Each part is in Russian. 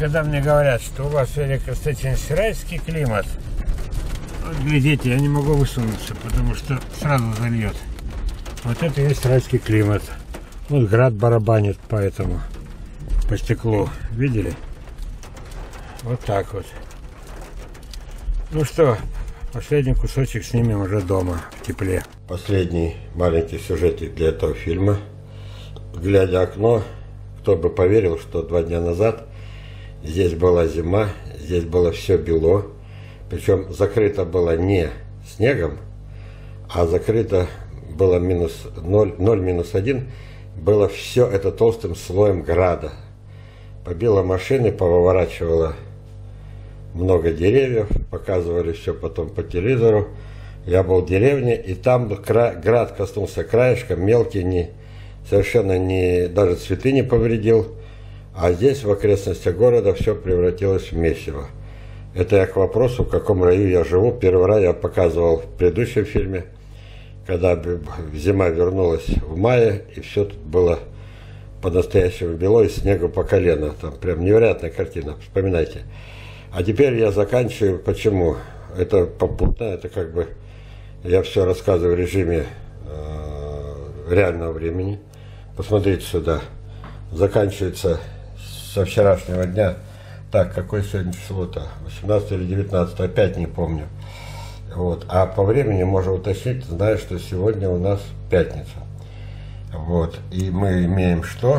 когда мне говорят, что у вас в Великосточинске райский климат, вот глядите, я не могу высунуться, потому что сразу зальет. Вот это и есть райский климат. Вот град барабанит по стеклу. Видели? Вот так вот. Ну что, последний кусочек снимем уже дома, в тепле. Последний маленький сюжетик для этого фильма. Глядя в окно, кто бы поверил, что 2 дня назад здесь была зима, здесь было все бело. Причем закрыто было не снегом, а закрыто было минус 0, минус 1. Было все это толстым слоем града. Побило машины, повыворачивало много деревьев, показывали все потом по телевизору. Я был в деревне, и там град коснулся краешком, мелкий, совершенно даже цветы не повредил. А здесь, в окрестностях города, все превратилось в месиво. Это я к вопросу, в каком раю я живу. Первый рай я показывал в предыдущем фильме, когда зима вернулась в мае, и все тут было по-настоящему бело, и снегу по колено. Там прям невероятная картина, вспоминайте. А теперь я заканчиваю. Почему? Это попутно, это как бы я все рассказываю в режиме реального времени. Посмотрите сюда. Заканчивается со вчерашнего дня. Так, какое сегодня число-то? 18 или 19, опять не помню. Вот. А по времени можно уточнить, зная, что сегодня у нас пятница. Вот. И мы имеем что?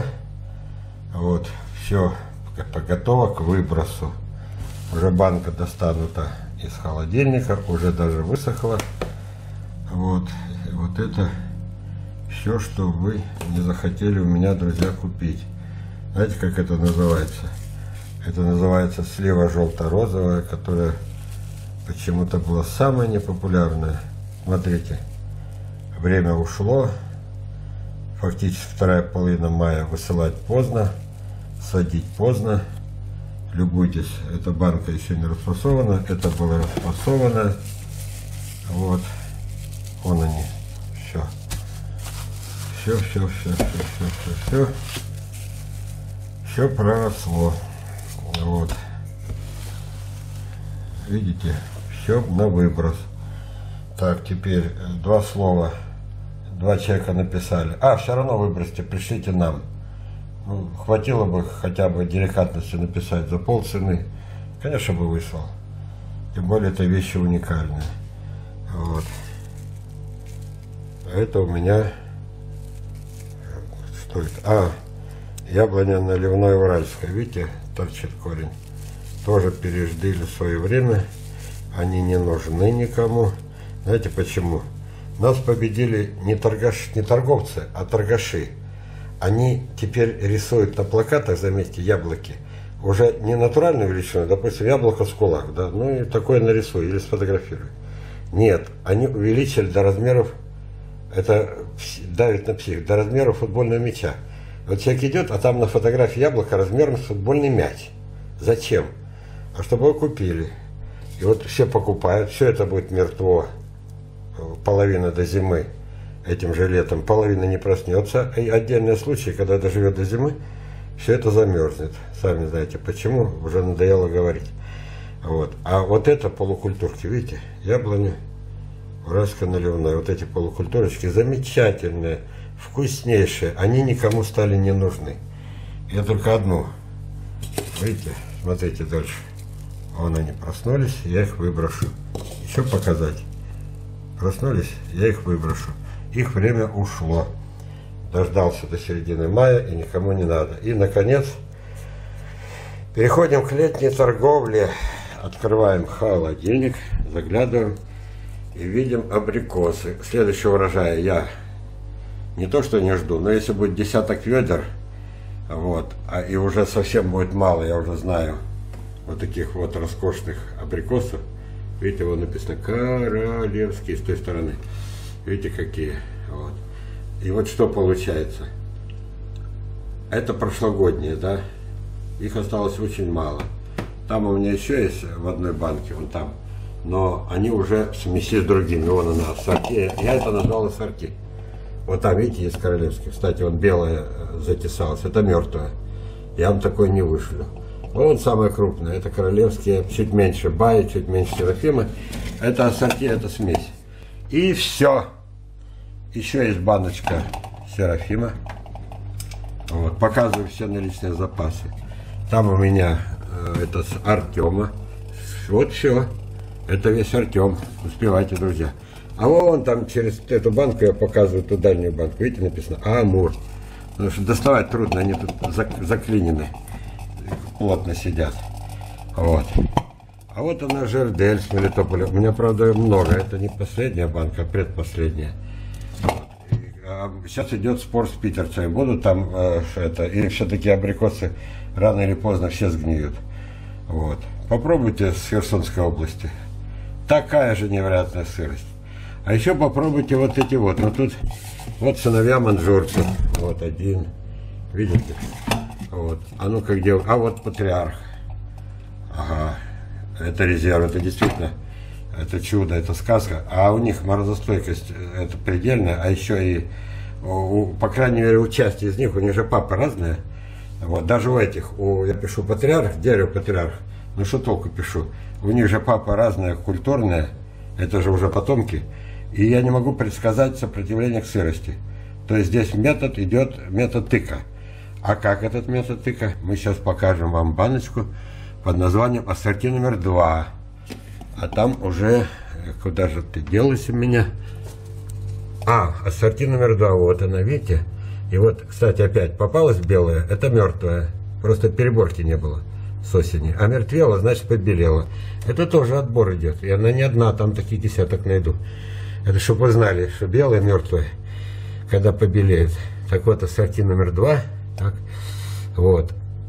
Вот. Все готово к выбросу. Уже банка достанута из холодильника, уже даже высохла. Вот. И вот это все, что вы не захотели у меня, друзья, купить. Знаете, как это называется? Это называется слива желто-розовая, которая почему-то была самая непопулярная. Смотрите, время ушло. Фактически вторая половина мая. Высылать поздно, садить поздно. Любуйтесь, эта банка еще не расфасована. Это было расфасовано. Вот. Вон они. Все. Все проросло. Вот. Видите? Все на выброс. Так, теперь 2 слова. 2 человека написали. Все равно выбросьте, пришлите нам. Ну, хватило бы хотя бы деликатности написать за полцены. Конечно бы выслал. Тем более это вещи уникальные. Вот. Это у меня... Что это? Яблоня наливной уральская. Видите, торчит корень. Тоже переждали в свое время. Они не нужны никому. Знаете почему? Нас победили не торговцы, а торгаши. Они теперь рисуют на плакатах, заметьте, яблоки. Уже не натуральную величину, допустим, яблоко в кулак, да, ну и такое нарисую или сфотографирую. Нет, они увеличили до размеров, это давит на псих, до размеров футбольного мяча. Вот человек идет, а там на фотографии яблоко размером с футбольный мяч. Зачем? А чтобы его купили. И вот все покупают, все это будет мертво, половина до зимы, этим же летом, половина не проснется. И отдельные случаи, когда доживет до зимы, все это замерзнет. Сами знаете почему, уже надоело говорить. Вот. А вот это полукультурки, видите, яблоня уральская наливная, вот эти полукультурочки замечательные, вкуснейшие, они никому стали не нужны. Я только одну, видите, смотрите дальше. Вон они проснулись, я их выброшу. Еще показать. Проснулись, я их выброшу. Их время ушло. Дождался до середины мая, и никому не надо. И, наконец, переходим к летней торговле. Открываем холодильник, заглядываем и видим абрикосы. Следующего урожая я не то что не жду, но если будет десяток ведер, вот, и уже совсем будет мало, я уже знаю, вот таких вот роскошных абрикосов. Видите, вот написано королевские с той стороны. Видите, какие. Вот. И вот что получается. Это прошлогодние, да? Их осталось очень мало. Там у меня еще есть в одной банке, вон там. Но они уже в смеси с другими. Вон она, сорти. Я это назвал сорти. Вот там, видите, есть королевские. Кстати, вот белая затесалась. Это мертвая. Я вам такой не вышлю. Вот самое крупное. Это королевские, чуть меньше Баи, чуть меньше Серафимы. Это ассорти, это смесь. И все. Еще есть баночка Серафима. Вот, показываю все наличные запасы. Там у меня это с Артема. Вот все. Это весь Артем. Успевайте, друзья. А вон там через эту банку я показываю ту дальнюю банку. Видите, написано Амур. Потому что доставать трудно, они тут заклинены. Плотно сидят. Вот. А вот она Жердель с Мелитополя. У меня, правда, много. Это не последняя банка, а предпоследняя. Сейчас идет спор с питерцами. Будут там или все-таки абрикосы рано или поздно все сгниют. Вот. Попробуйте с Херсонской области. Такая же невероятная сырость. А еще попробуйте вот эти вот. Ну тут вот сыновья манжурцев. Вот один. Видите? Вот. А ну-ка где? А вот патриарх. Ага. Это резерв. Это действительно, это чудо, это сказка. А у них морозостойкость это предельная. А еще и, по крайней мере, у части из них, у них же папа разная. Вот. Даже у этих, я пишу патриарх, дерево патриарх. Ну что толку пишу? У них же папа разная, культурная. Это же уже потомки. И я не могу предсказать сопротивление к сырости. То есть здесь метод идет, метод тыка. А как этот метод тыка? Мы сейчас покажем вам баночку под названием ассорти номер 2. А там уже, куда же ты делась у меня? Ассорти номер 2, вот она, видите? И вот, кстати, опять попалась белая, это мертвая. Просто переборки не было с осени. А мертвела, значит побелела. Это тоже отбор идет. И она не одна, там таких десяток найду. Это чтобы вы знали, что белая мертвая, когда побелеет. Так вот, ассорти номер 2. Так, вот.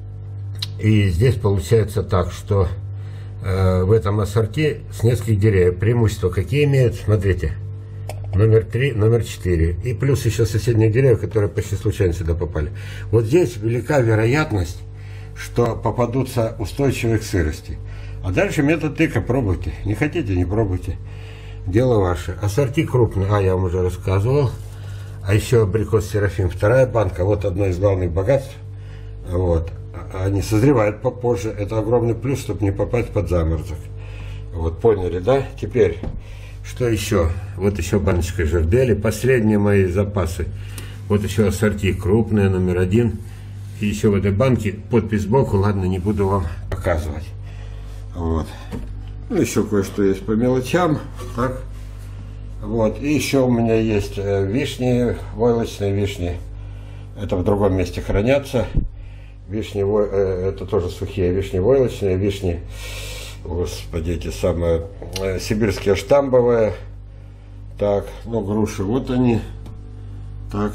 И здесь получается так, что в этом ассорти с нескольких деревьев. Преимущества какие имеют? Смотрите. Номер 3, номер 4. И плюс еще соседние деревья, которые почти случайно сюда попали. Вот здесь велика вероятность, что попадутся устойчивые к сырости. А дальше метод тыка. Пробуйте. Не хотите, не пробуйте. Дело ваше. Ассорти крупный. Я вам уже рассказывал. А еще абрикос Серафим. Вторая банка. Вот одно из главных богатств. Вот. Они созревают попозже. Это огромный плюс, чтобы не попасть под заморозок. Вот, поняли, да? Теперь, что еще? Вот еще баночка Жердели. Последние мои запасы. Вот еще ассорти крупная, номер 1. И еще в этой банке подпись сбоку. Ладно, не буду вам показывать. Вот. Ну, еще кое-что есть по мелочам. Так. Вот. И еще у меня есть вишни, войлочные вишни. Это в другом месте хранятся. Вишни, это тоже сухие вишни войлочные, вишни, господи, эти самые сибирские штамбовые. Так, ну груши, вот они. Так,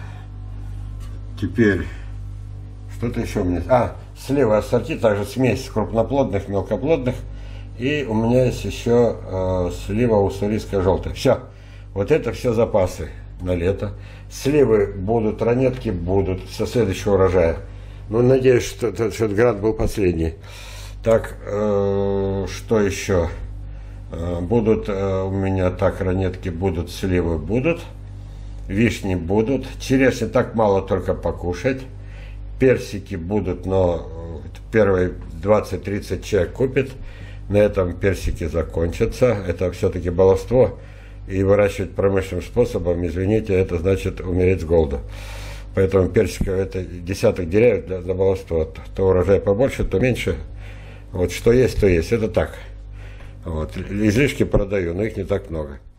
теперь, что-то еще у меня. Слева ассорти, также смесь крупноплодных, мелкоплодных. И у меня есть еще слива уссурийская желтая. Все, вот это все запасы на лето. Сливы будут, ранетки будут со следующего урожая. Ну, надеюсь, что этот град был последний. Так, что еще? Будут у меня, так, ранетки будут, сливы будут, вишни будут. Черешни так мало только покушать. Персики будут, но первые 20-30 человек купит. На этом персики закончатся. Это все-таки баловство. И выращивать промышленным способом, извините, это значит умереть с голоду. Поэтому персиков это десяток деревьев для баловства. То урожай побольше, то меньше. Вот что есть, то есть. Это так. Вот. Излишки продаю, но их не так много.